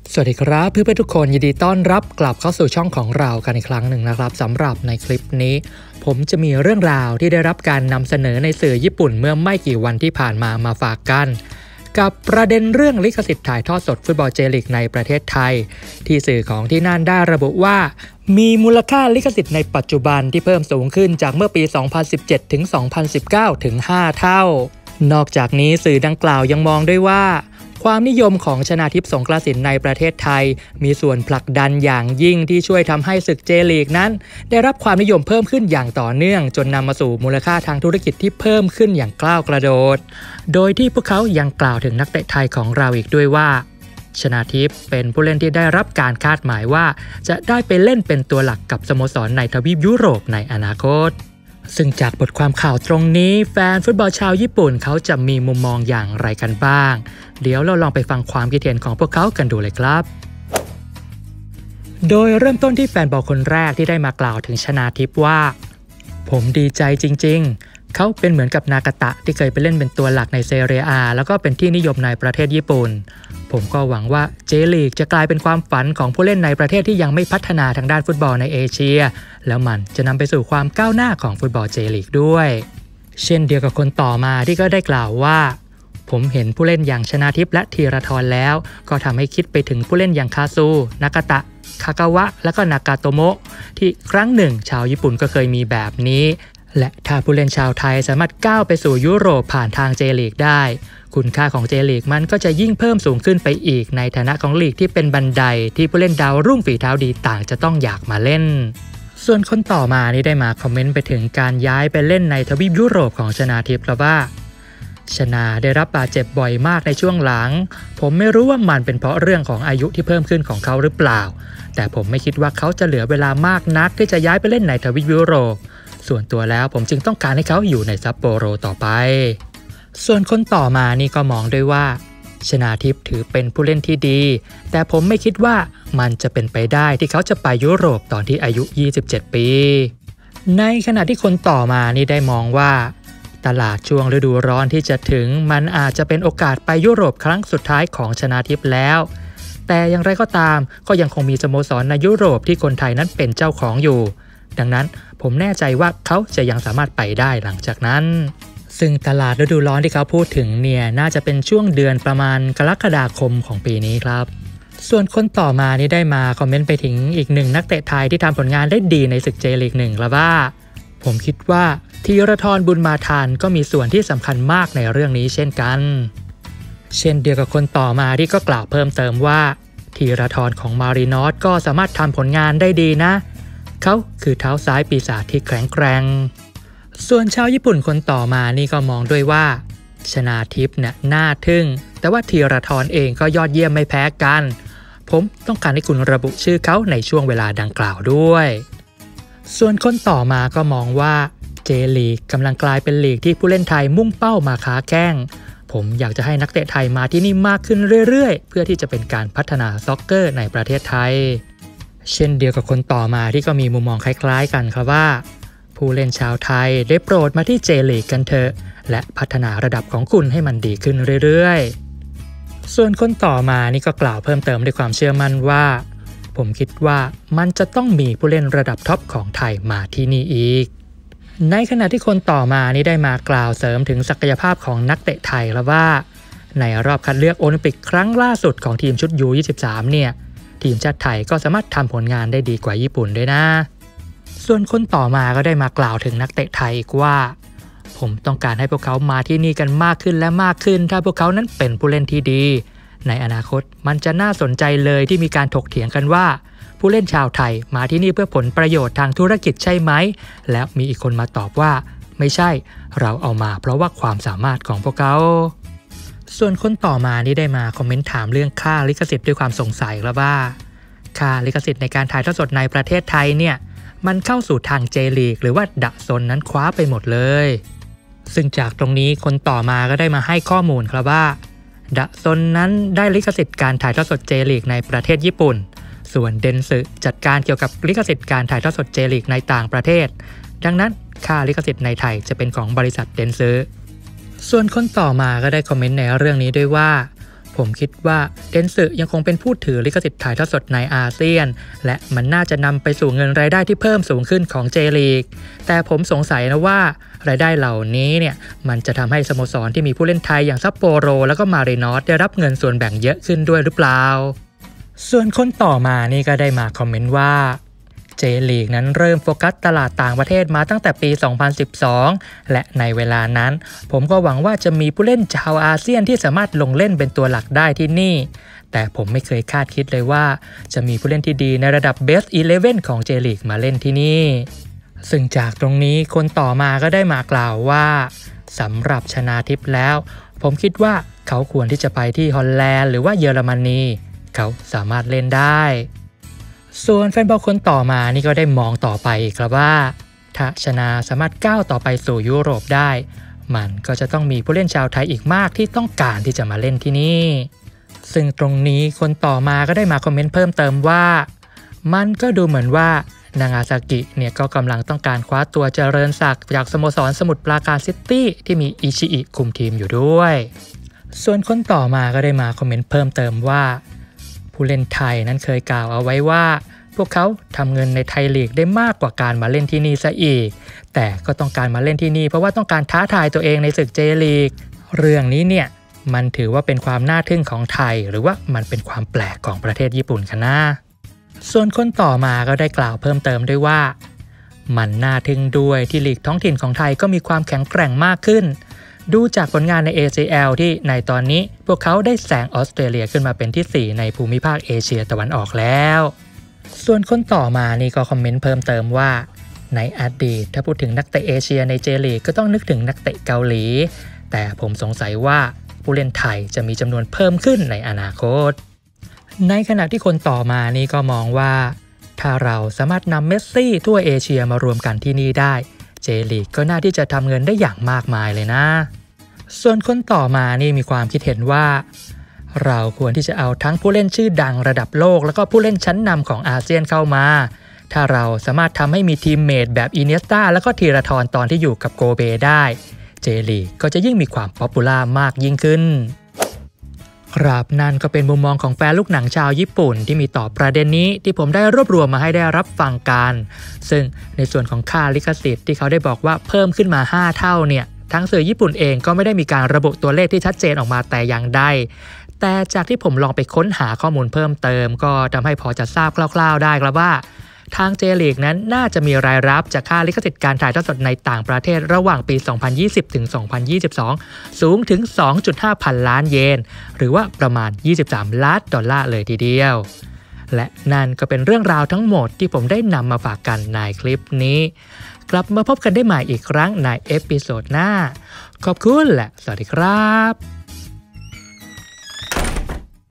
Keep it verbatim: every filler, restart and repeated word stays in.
สวัสดีครับเพื่อนๆทุกคนยินดีต้อนรับกลับเข้าสู่ช่องของเรากันอีกครั้งหนึ่งนะครับสำหรับในคลิปนี้ผมจะมีเรื่องราวที่ได้รับการนำเสนอในสื่อญี่ปุ่นเมื่อไม่กี่วันที่ผ่านมามาฝากกันกับประเด็นเรื่องลิขสิทธิ์ถ่ายทอดสดฟุตบอลเจลีกในประเทศไทยที่สื่อของที่นั่นได้ระบุว่ามีมูลค่าลิขสิทธิ์ในปัจจุบันที่เพิ่มสูงขึ้นจากเมื่อปี สองพันสิบเจ็ด ถึง สองพันสิบเก้า ถึง ห้า เท่านอกจากนี้สื่อดังกล่าวยังมองด้วยว่าความนิยมของชนาทิพย์สงกรานต์ในประเทศไทยมีส่วนผลักดันอย่างยิ่งที่ช่วยทำให้ศึกเจลีกนั้นได้รับความนิยมเพิ่มขึ้นอย่างต่อเนื่องจนนำมาสู่มูลค่าทางธุรกิจที่เพิ่มขึ้นอย่างก้าวกระโดดโดยที่พวกเขายังกล่าวถึงนักเตะไทยของเราอีกด้วยว่าชนาทิพย์เป็นผู้เล่นที่ได้รับการคาดหมายว่าจะได้ไปเล่นเป็นตัวหลักกับสโมสรในทวีปยุโรปในอนาคตซึ่งจากบทความข่าวตรงนี้แฟนฟุตบอลชาวญี่ปุ่นเขาจะมีมุมมองอย่างไรกันบ้างเดี๋ยวเราลองไปฟังความคิดเห็นของพวกเขากันดูเลยครับโดยเริ่มต้นที่แฟนบอลคนแรกที่ได้มากล่าวถึงชนาทิพย์ว่าผมดีใจจริงๆเขาเป็นเหมือนกับนากาตะที่เคยไปเล่นเป็นตัวหลักในเซเรีย A แล้วก็เป็นที่นิยมในประเทศญี่ปุ่นผมก็หวังว่าเจลีกจะกลายเป็นความฝันของผู้เล่นในประเทศที่ยังไม่พัฒนาทางด้านฟุตบอลในเอเชียแล้วมันจะนำไปสู่ความก้าวหน้าของฟุตบอลเจลีกด้วยเช่นเดียวกับคนต่อมาที่ก็ได้กล่าวว่าผมเห็นผู้เล่นอย่างชนาทิพย์และธีรทรแล้วก็ทำให้คิดไปถึงผู้เล่นอย่างคาซูนากาตะคากาวะและก็นากาโตโมะที่ครั้งหนึ่งชาวญี่ปุ่นก็เคยมีแบบนี้และถ้าผู้เล่นชาวไทยสามารถก้าวไปสู่ยุโรปผ่านทางเจลีกได้คุณค่าของเจลีกมันก็จะยิ่งเพิ่มสูงขึ้นไปอีกในฐานะของลีกที่เป็นบันไดที่ผู้เล่นดาวรุ่งฝีเท้าดีต่างจะต้องอยากมาเล่นส่วนคนต่อมานี่ได้มาคอมเมนต์ไปถึงการย้ายไปเล่นในทวีปยุโรปของชนาทิพย์ครับว่าชนาได้รับบาดเจ็บบ่อยมากในช่วงหลังผมไม่รู้ว่ามันเป็นเพราะเรื่องของอายุที่เพิ่มขึ้นของเขาหรือเปล่าแต่ผมไม่คิดว่าเขาจะเหลือเวลามากนักที่จะย้ายไปเล่นในทวีปยุโรปส่วนตัวแล้วผมจึงต้องการให้เขาอยู่ในซัปโปโรต่อไปส่วนคนต่อมานี่ก็มองด้วยว่าชนาทิพย์ถือเป็นผู้เล่นที่ดีแต่ผมไม่คิดว่ามันจะเป็นไปได้ที่เขาจะไปยุโรปตอนที่อายุยี่สิบเจ็ดปีในขณะที่คนต่อมานี่ได้มองว่าตลาดช่วงฤดูร้อนที่จะถึงมันอาจจะเป็นโอกาสไปยุโรปครั้งสุดท้ายของชนาทิพย์แล้วแต่อย่างไรก็ตามก็ยังคงมีสโมสรในยุโรปที่คนไทยนั้นเป็นเจ้าของอยู่ดังนั้นผมแน่ใจว่าเขาจะยังสามารถไปได้หลังจากนั้นซึ่งตลาดฤดูร้อนที่เขาพูดถึงเนี่ยน่าจะเป็นช่วงเดือนประมาณกรกฎาคมของปีนี้ครับส่วนคนต่อมานี่ได้มาคอมเมนต์ไปถึงอีกหนึ่งนักเตะไทยที่ทำผลงานได้ดีในศึกเจลีกหนึ่งแล้วว่าผมคิดว่าธีรทรบุญมาทานก็มีส่วนที่สำคัญมากในเรื่องนี้เช่นกันเช่นเดียวกับคนต่อมาที่ก็กล่าวเพิ่มเติมว่าธีรทรของมารินอสก็สามารถทำผลงานได้ดีนะเขาคือเท้าซ้ายปีศาจที่แข็งแกร่งส่วนชาวญี่ปุ่นคนต่อมานี่ก็มองด้วยว่าชนาทิพย์เนี่ยน่าทึ่งแต่ว่าธีรทรเองก็ยอดเยี่ยมไม่แพ้กันผมต้องการให้คุณระบุชื่อเขาในช่วงเวลาดังกล่าวด้วยส่วนคนต่อมาก็มองว่าเจลีกกำลังกลายเป็นลีกที่ผู้เล่นไทยมุ่งเป้ามาค้าแข้งผมอยากจะให้นักเตะไทยมาที่นี่มากขึ้นเรื่อยๆเพื่อที่จะเป็นการพัฒนาซ็อกเกอร์ในประเทศไทยเช่นเดียวกับคนต่อมาที่ก็มีมุมมองคล้ายๆกันครับว่าผู้เล่นชาวไทยได้โปรดมาที่เจลีกกันเถอะและพัฒนาระดับของคุณให้มันดีขึ้นเรื่อยๆส่วนคนต่อมานี่ก็กล่าวเพิ่มเติมด้วยความเชื่อมั่นว่าผมคิดว่ามันจะต้องมีผู้เล่นระดับท็อปของไทยมาที่นี่อีกในขณะที่คนต่อมานี่ได้มากล่าวเสริมถึงศักยภาพของนักเตะไทยแล้วว่าในรอบคัดเลือกโอลิมปิกครั้งล่าสุดของทีมชุด ยู ยี่สิบสาม เนี่ยทีมชาติไทยก็สามารถทำผลงานได้ดีกว่าญี่ปุ่นด้วยนะส่วนคนต่อมาก็ได้มากล่าวถึงนักเตะไทยอีกว่าผมต้องการให้พวกเขามาที่นี่กันมากขึ้นและมากขึ้นถ้าพวกเขานั้นเป็นผู้เล่นที่ดีในอนาคตมันจะน่าสนใจเลยที่มีการถกเถียงกันว่าผู้เล่นชาวไทยมาที่นี่เพื่อผลประโยชน์ทางธุรกิจใช่ไหมแล้วมีอีกคนมาตอบว่าไม่ใช่เราเอามาเพราะว่าความสามารถของพวกเขาส่วนคนต่อมานี่ได้มาคอมเมนต์ถามเรื่องค่าลิขสิทธิ์ด้วยความสงสัยแล้วว่าค่าลิขสิทธิ์ในการถ่ายทอดสดในประเทศไทยเนี่ยมันเข้าสู่ทางเจลีกหรือว่าดะซนนั้นคว้าไปหมดเลยซึ่งจากตรงนี้คนต่อมาก็ได้มาให้ข้อมูลครับว่าดะซนนั้นได้ลิขสิทธิ์การถ่ายทอดสดเจลีกในประเทศญี่ปุ่นส่วนเดนซึจัดการเกี่ยวกับลิขสิทธิ์การถ่ายทอดสดเจลีกในต่างประเทศดังนั้นค่าลิขสิทธิ์ในไทยจะเป็นของบริษัทเดนซึส่วนคนต่อมาก็ได้คอมเมนต์ในเรื่องนี้ด้วยว่าผผมคิดว่าเดนสึยังคงเป็นผู้ถือลิขสิทธิ์ถ่ายทอดสดในอาเซียนและมันน่าจะนำไปสู่เงินรายได้ที่เพิ่มสูงขึ้นของเจลีกแต่ผมสงสัยนะว่ารายได้เหล่านี้เนี่ยมันจะทำให้สโมสรที่มีผู้เล่นไทยอย่างซัปโปโรแล้วก็มารินอสได้รับเงินส่วนแบ่งเยอะขึ้นด้วยหรือเปล่าส่วนคนต่อมานี่ก็ได้มาคอมเมนต์ว่าเจลีกนั้นเริ่มโฟกัสตลาดต่างประเทศมาตั้งแต่ปี สองพันสิบสอง และในเวลานั้นผมก็หวังว่าจะมีผู้เล่นชาวอาเซียนที่สามารถลงเล่นเป็นตัวหลักได้ที่นี่แต่ผมไม่เคยคาดคิดเลยว่าจะมีผู้เล่นที่ดีในระดับ Best สิบเอ็ด ของเจลีกมาเล่นที่นี่ซึ่งจากตรงนี้คนต่อมาก็ได้มากล่าวว่าสำหรับชนาทิพย์แล้วผมคิดว่าเขาควรที่จะไปที่ฮอลแลนด์หรือว่าเยอรมนีเขาสามารถเล่นได้ส่วนแฟนบอลคนต่อมานี่ก็ได้มองต่อไปอีกครับว่าถ้าชนาสามารถก้าวต่อไปสู่ยุโรปได้มันก็จะต้องมีผู้เล่นชาวไทยอีกมากที่ต้องการที่จะมาเล่นที่นี่ซึ่งตรงนี้คนต่อมาก็ได้มาคอมเมนต์เพิ่มเติมว่ามันก็ดูเหมือนว่านางาซากิเนี่ยก็กำลังต้องการคว้าตัวเจริญศักดิ์จากสโมสรสมุทรปราการซิตี้ที่มีอิชิอิคุมทีมอยู่ด้วยส่วนคนต่อมาก็ได้มาคอมเมนต์เพิ่มเติมว่าผู้เล่นไทยนั้นเคยกล่าวเอาไว้ว่าพวกเขาทำเงินในไทยลีกได้มากกว่าการมาเล่นที่นี่ซะอีกแต่ก็ต้องการมาเล่นที่นี่เพราะว่าต้องการท้าทายตัวเองในศึกเจลีกเรื่องนี้เนี่ยมันถือว่าเป็นความน่าทึ่งของไทยหรือว่ามันเป็นความแปลกของประเทศญี่ปุ่นกันนะส่วนคนต่อมาก็ได้กล่าวเพิ่มเติมด้วยว่ามันน่าทึ่งด้วยที่ลีกท้องถิ่นของไทยก็มีความแข็งแกร่งมากขึ้นดูจากผลงานใน เอ ซี แอล ที่ในตอนนี้พวกเขาได้แซงออสเตรเลียขึ้นมาเป็นที่สี่ในภูมิภาคเอเชียตะวันออกแล้วส่วนคนต่อมานี่ก็คอมเมนต์เพิ่มเติมว่าในอดีตถ้าพูดถึงนักเตะเอเชียในเจลีกก็ต้องนึกถึงนักเตะเกาหลีแต่ผมสงสัยว่าผู้เล่นไทยจะมีจำนวนเพิ่มขึ้นในอนาคตในขณะที่คนต่อมานี่ก็มองว่าถ้าเราสามารถนำเมสซี่ทั่วเอเชียมารวมกันที่นี่ได้เจลีกก็น่าที่จะทำเงินได้อย่างมากมายเลยนะส่วนคนต่อมานี่มีความคิดเห็นว่าเราควรที่จะเอาทั้งผู้เล่นชื่อดังระดับโลกแล้วก็ผู้เล่นชั้นนำของอาเซียนเข้ามาถ้าเราสามารถทำให้มีทีมเมทแบบอิเนียสตาแล้วก็ธีรทรตอนที่อยู่กับโกเบได้เจลีกก็จะยิ่งมีความป๊อปปูล่ามากยิ่งขึ้นครับนั่นก็เป็นมุมมองของแฟนลูกหนังชาวญี่ปุ่นที่มีต่อประเด็นนี้ที่ผมได้รวบรวมมาให้ได้รับฟังกันซึ่งในส่วนของค่าลิขสิทธิ์ที่เขาได้บอกว่าเพิ่มขึ้นมาห้าเท่าเนี่ยทั้งสื่อญี่ปุ่นเองก็ไม่ได้มีการระบุตัวเลขที่ชัดเจนออกมาแต่อย่างใดแต่จากที่ผมลองไปค้นหาข้อมูลเพิ่มเติมก็ทำให้พอจะทราบคร่าวๆได้ครับว่าทางเจลีกนั้นน่าจะมีรายรับจากค่าลิขสิทธิ์การถ่ายทอดสดในต่างประเทศระหว่างปี สองพันยี่สิบ ถึง สองพันยี่สิบสอง สูงถึง สองจุดห้า พันล้านเยนหรือว่าประมาณยี่สิบสามล้านดอลลาร์เลยทีเดียวและนั่นก็เป็นเรื่องราวทั้งหมดที่ผมได้นำมาฝากกันในคลิปนี้กลับมาพบกันได้ใหม่อีกครั้งในเอพิโซดหน้าขอบคุณและสวัสดีครับ